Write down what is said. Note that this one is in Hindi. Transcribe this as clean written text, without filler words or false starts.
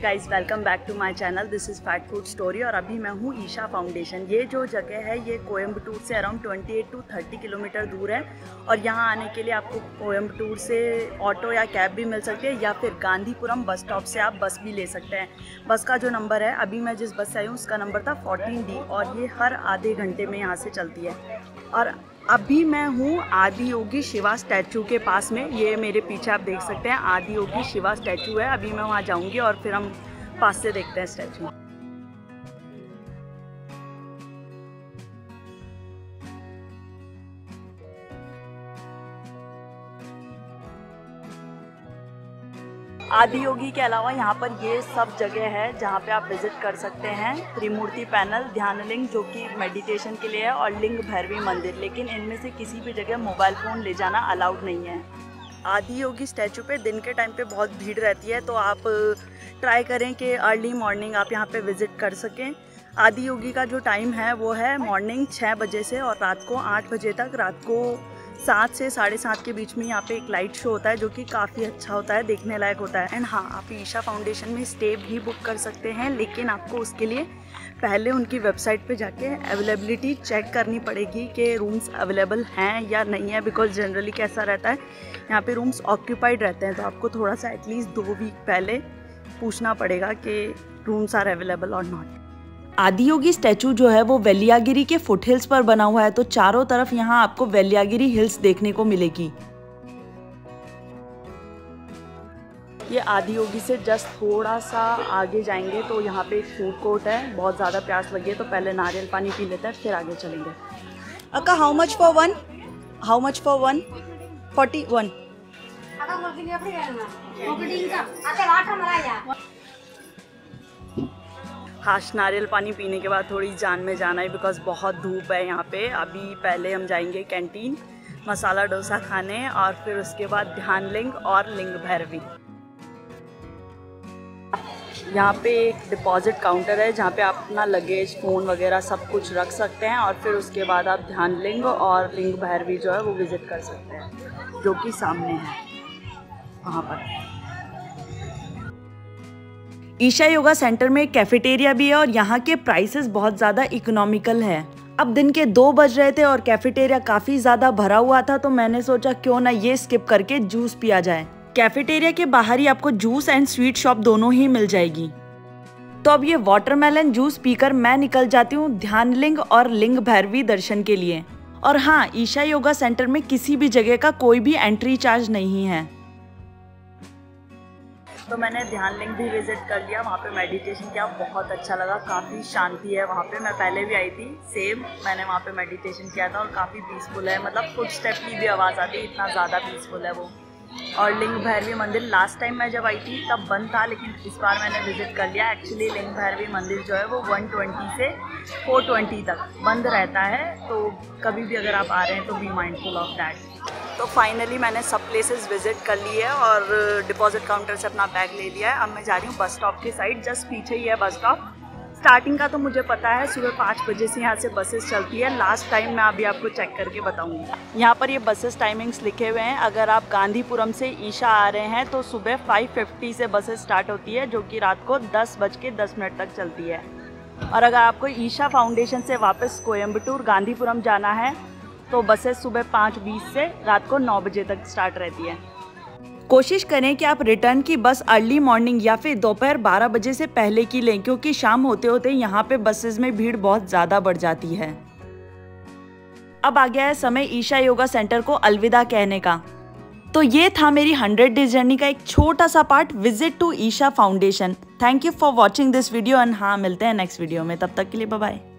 Guys, welcome back to my channel. This is fat food story और अभी मैं हूँ ईशा फाउंडेशन। ये जो जगह है ये कोयम्बटूर से अराउंड 28 to 30 किलोमीटर दूर है और यहाँ आने के लिए आपको कोयम्बटूर से ऑटो या कैब भी मिल सकती है या फिर गांधीपुरम बस स्टॉप से आप बस भी ले सकते हैं। बस का जो नंबर है, अभी मैं जिस बस से आई हूँ उसका नंबर था 14D और ये हर आधे घंटे में यहाँ से चलती है। और अभी मैं हूँ आदि योगी शिवा स्टैचू के पास में। ये मेरे पीछे आप देख सकते हैं आदि योगी शिवा स्टैचू है। अभी मैं वहाँ जाऊँगी और फिर हम पास से देखते हैं स्टैचू। आदि योगी के अलावा यहाँ पर ये सब जगह है जहाँ पे आप विजिट कर सकते हैं। त्रिमूर्ति पैनल, ध्यान लिंग जो कि मेडिटेशन के लिए है, और लिंग भैरवी मंदिर। लेकिन इनमें से किसी भी जगह मोबाइल फ़ोन ले जाना अलाउड नहीं है। आदि योगी स्टैचू पे दिन के टाइम पे बहुत भीड़ रहती है, तो आप ट्राई करें कि अर्ली मॉर्निंग आप यहाँ पे विज़िट कर सकें। आदि योगी का जो टाइम है वो है मॉर्निंग 6 बजे से और रात को 8 बजे तक। रात को 7 से 7:30 के बीच में यहाँ पे एक लाइट शो होता है जो कि काफ़ी अच्छा होता है, देखने लायक होता है। एंड हाँ, आप ईशा फाउंडेशन में स्टे भी बुक कर सकते हैं, लेकिन आपको उसके लिए पहले उनकी वेबसाइट पे जाके अवेलेबिलिटी चेक करनी पड़ेगी कि रूम्स अवेलेबल हैं या नहीं है। बिकॉज जनरली कैसा रहता है, यहाँ पे रूम्स ऑक्यूपाइड रहते हैं, तो आपको थोड़ा सा एटलीस्ट 2 वीक पहले पूछना पड़ेगा कि रूम्स आर अवेलेबल और नॉट। आदि योगी स्टैचू जो है वो वेलियागिरी के फुट हिल्स पर बना हुआ है, तो चारों तरफ यहाँ आपको वेलियागिरी हिल्स देखने को मिलेगी। ये आदि योगी से जस्ट थोड़ा सा आगे जाएंगे तो यहाँ पे एक फूड कोर्ट है। बहुत ज़्यादा प्यास लगी है तो पहले नारियल पानी पी लेते हैं, फिर आगे चलेंगे। अक्का, how much for one? How much for one? 41। हाश नारियल पानी पीने के बाद थोड़ी जान में जाना है, बिकॉज बहुत धूप है यहाँ पे। अभी पहले हम जाएंगे कैंटीन मसाला डोसा खाने और फिर उसके बाद ध्यान लिंग और लिंग भैरवी। यहाँ पे एक डिपॉजिट काउंटर है जहाँ पे आप अपना लगेज, फ़ोन वगैरह सब कुछ रख सकते हैं और फिर उसके बाद आप ध्यान लिंग और लिंग भैरवी जो है वो विज़िट कर सकते हैं, जो कि सामने है वहाँ पर। ईशा योगा सेंटर में कैफेटेरिया भी है और यहाँ के प्राइसेस बहुत ज़्यादा इकोनॉमिकल है। अब दिन के 2 बज रहे थे और कैफेटेरिया काफ़ी ज़्यादा भरा हुआ था, तो मैंने सोचा क्यों ना ये स्किप करके जूस पिया जाए। कैफेटेरिया के बाहर ही आपको जूस एंड स्वीट शॉप दोनों ही मिल जाएगी। तो अब ये वाटरमेलन जूस पीकर मैं निकल जाती हूँ ध्यान लिंग और लिंग भैरवी दर्शन के लिए। और हाँ, ईशा योगा सेंटर में किसी भी जगह का कोई भी एंट्री चार्ज नहीं है। तो मैंने ध्यान लिंग भी विजिट कर लिया, वहाँ पे मेडिटेशन किया, बहुत अच्छा लगा। काफ़ी शांति है वहाँ पे। मैं पहले भी आई थी, सेम मैंने वहाँ पे मेडिटेशन किया था और काफ़ी पीसफुल है। मतलब फुट स्टेप की भी आवाज़ आती है, इतना ज़्यादा पीसफुल है वो। और लिंग भैरवी मंदिर लास्ट टाइम मैं जब आई थी तब बंद था, लेकिन इस बार मैंने विजिट कर लिया। एक्चुअली लिंग भैरवी मंदिर जो है वो 120 से 420 तक बंद रहता है, तो कभी भी अगर आप आ रहे हैं तो बी माइंडफुल ऑफ दैट। तो फाइनली मैंने सब प्लेसेस विजिट कर ली है और डिपॉजिट काउंटर से अपना बैग ले लिया है। अब मैं जा रही हूँ बस स्टॉप की साइड, जस्ट पीछे ही है बस स्टॉप। स्टार्टिंग का तो मुझे पता है, सुबह 5 बजे से यहाँ से बसेस चलती है। लास्ट टाइम मैं अभी आपको चेक करके बताऊँगी। यहाँ पर ये बसेस टाइमिंग्स लिखे हुए हैं। अगर आप गांधीपुरम से ईशा आ रहे हैं तो सुबह 5:50 से बसेस स्टार्ट होती है, जो कि रात को 10:10 तक चलती है। और अगर आपको ईशा फाउंडेशन से वापस कोयम्बटूर गांधीपुरम जाना है तो बसेस सुबह 5:20 से रात को 9 बजे तक स्टार्ट रहती है। कोशिश करें कि आप रिटर्न की बस अर्ली मॉर्निंग या फिर दोपहर 12 बजे से पहले की लें, क्योंकि शाम होते होते यहाँ पे बसेस में भीड़ बहुत ज़्यादा बढ़ जाती है। अब आ गया है समय ईशा योगा सेंटर को अलविदा कहने का। तो ये था मेरी 100 डेज जर्नी का एक छोटा सा part, visit to Isha foundation. Thank you for watching this video and हाँ, मिलते हैं नेक्स्ट वीडियो में। तब तक के लिए बाय बाय।